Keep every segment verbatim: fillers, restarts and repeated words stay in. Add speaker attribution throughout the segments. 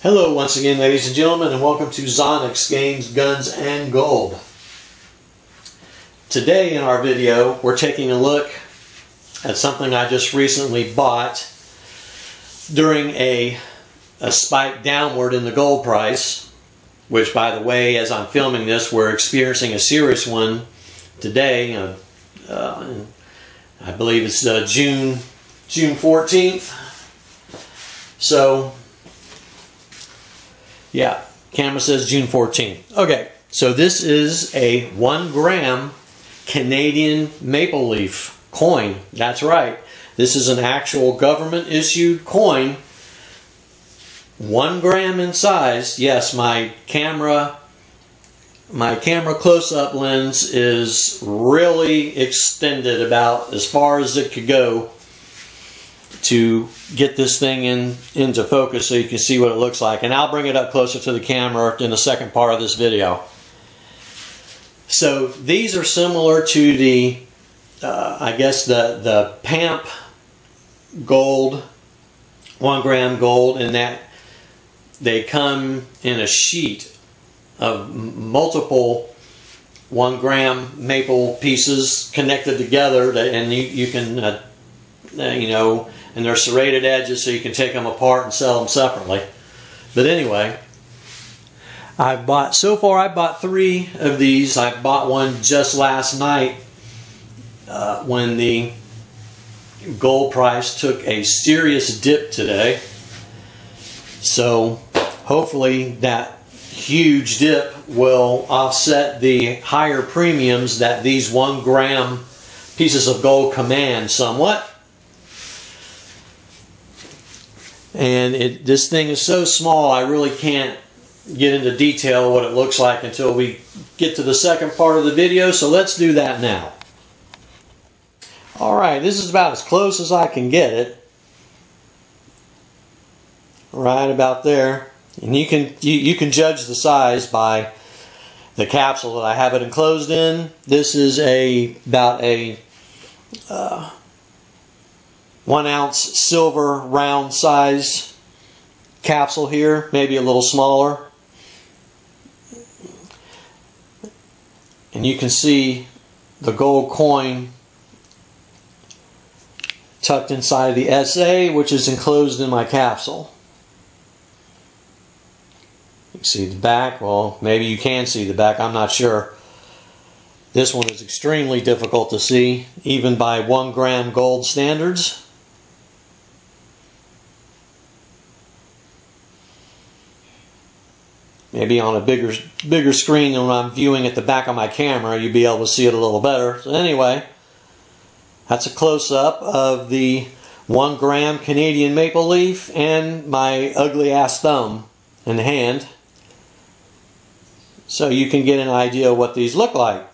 Speaker 1: Hello once again, ladies and gentlemen, and welcome to Zonix Games, Guns, and Gold. Today in our video, we're taking a look at something I just recently bought during a, a spike downward in the gold price, which, by the way, as I'm filming this, we're experiencing a serious one today. Uh, uh, I believe it's uh, June, June fourteenth. So, yeah, camera says June fourteenth. Okay, so this is a one gram Canadian maple leaf coin. That's right. This is an actual government issued coin. One gram in size. Yes, my camera, my camera close-up lens is really extended about as far as it could go to get this thing in into focus so you can see what it looks like. And I'll bring it up closer to the camera in the second part of this video. So these are similar to the, uh, I guess the, the P A M P gold, one gram gold, in that they come in a sheet of multiple one gram maple pieces connected together, to, and you, you can, uh, uh, you know, and they're serrated edges so you can take them apart and sell them separately. But anyway, I've bought, so far I bought three of these. I bought one just last night uh, when the gold price took a serious dip today. So hopefully that huge dip will offset the higher premiums that these one gram pieces of gold command somewhat. And it, this thing is so small, I really can't get into detail what it looks like until we get to the second part of the video, so let's do that now. Alright, this is about as close as I can get it. Right about there. And you can, you, you can judge the size by the capsule that I have it enclosed in. This is a about a uh, one ounce silver round size capsule here, maybe a little smaller. And you can see the gold coin tucked inside the assay, which is enclosed in my capsule. You can see the back. Well, maybe you can see the back, I'm not sure. This one is extremely difficult to see, even by one gram gold standards. Maybe on a bigger bigger screen than when I'm viewing at the back of my camera, you'll be able to see it a little better. So anyway, that's a close-up of the one gram Canadian maple leaf and my ugly ass thumb in hand, so you can get an idea of what these look like.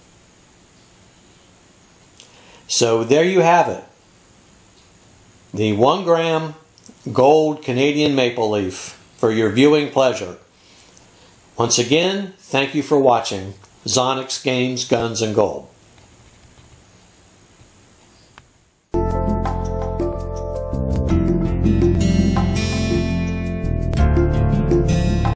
Speaker 1: So there you have it. The one gram gold Canadian maple leaf for your viewing pleasure. Once again, thank you for watching Zonix Games, Guns, and Gold.